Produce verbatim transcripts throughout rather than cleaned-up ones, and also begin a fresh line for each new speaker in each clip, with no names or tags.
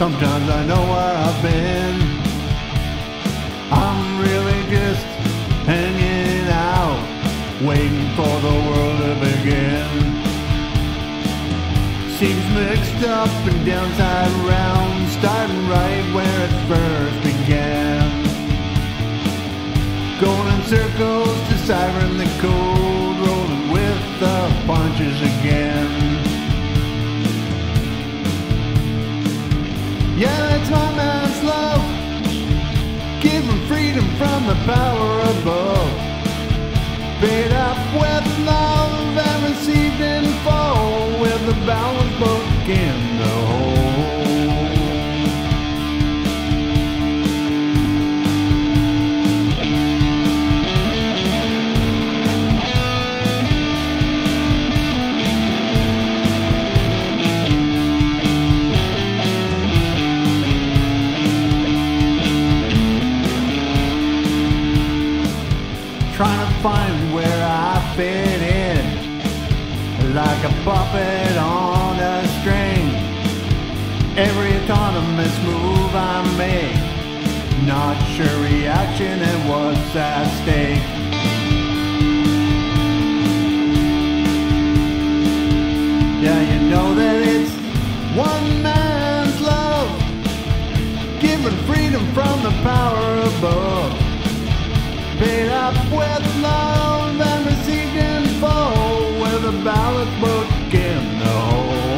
Sometimes I know where I've been. I'm really just hanging out, waiting for the world to begin. Seems mixed up and downside round, starting right where it first began. Going in circles, deciphering the code, rolling with the punches again. Yeah, that's my man's love, giving freedom from the power above. Paid up with love and received in full, with the balance book in the hole. Trying to find where I fit in, like a puppet on a string. Every autonomous move I make, not sure reaction and what's at stake. Yeah, you know that it's one man's love, giving freedom from the power above. Paid up with love and received in full, with a ballot book in the hole.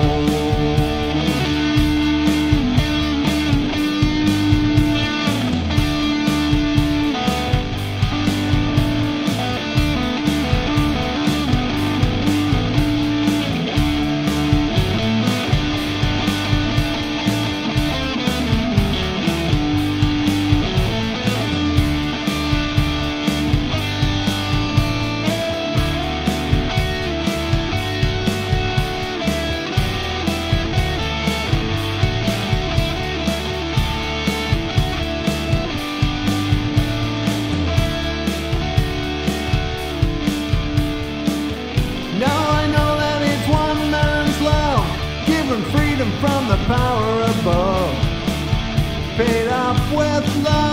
Freedom from the power above, paid off with love.